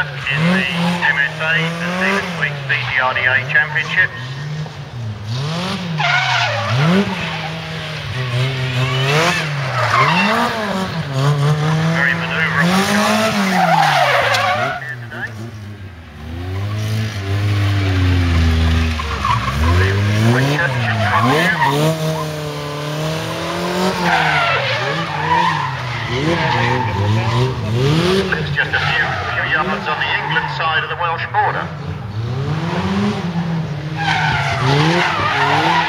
winner in the MSA and Stephen Weeks PGRDA Championships. Very manoeuvrable car. It's just a few yards on the England side of the Welsh border.